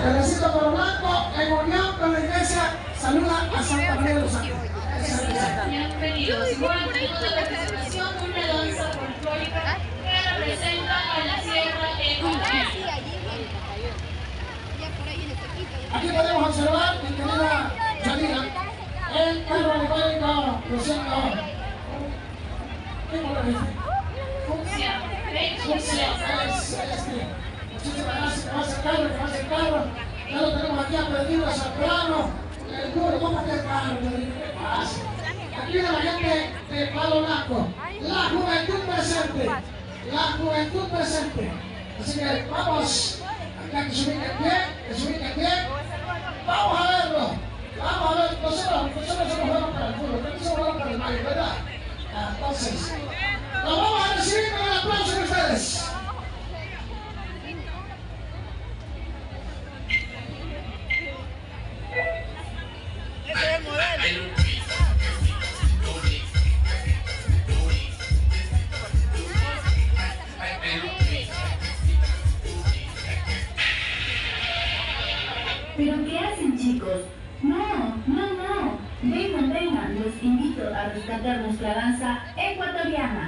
Teresito Palo Blanco, en unión con la iglesia, saluda a Santa María de los Ángeles. Bienvenidos. Igual tenemos la presentación de una danza folclórica que representa a la Sierra Ecuatoriana. Aquí podemos observar, mi querida Yanira, el carro alegórico luciendo. ¿Qué color es? Fucsia. Muchísimas gracias, que va a acercarlo, que va a acercarlo. Ya lo tenemos aquí aprendido al plano. El duro, ¿cómo está el carro? ¿Qué pasa? Aquí viene la gente de Palo Blanco. La juventud presente. La juventud presente. Así que vamos, acá que se ubique en pie, que se ubique en pie. Vamos a verlo. Vamos a ver, nosotros somos buenos para el fútbol, pero somos buenos para el baile, ¿verdad? Entonces, lo vamos a recibir con el aplauso de ustedes. ¿Pero qué hacen, chicos? No. Vengan, los invito a rescatar nuestra danza ecuatoriana.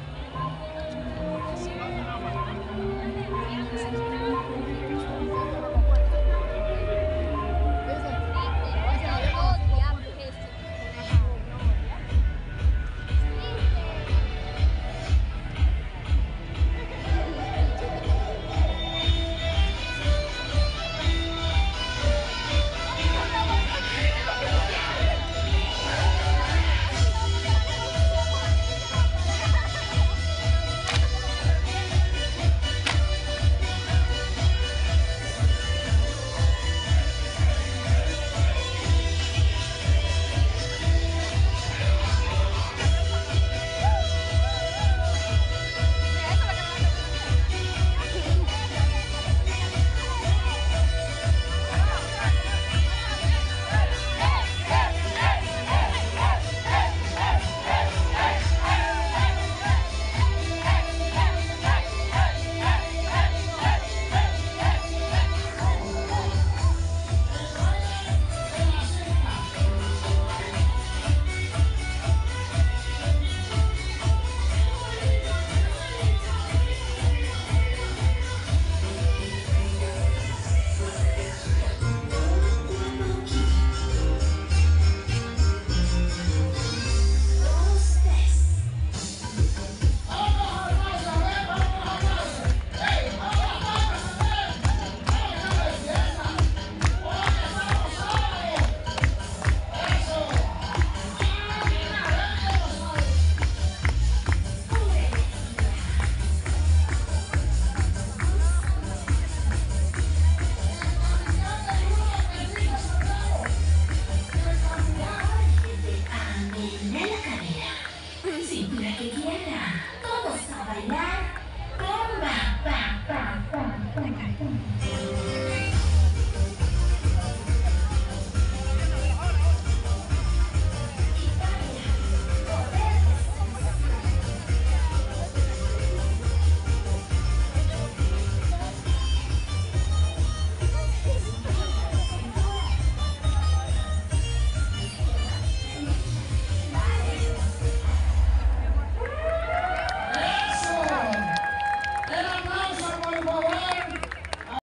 Que quiera, todos a bailar. Bomba, pa, pa, pa, pa, pa.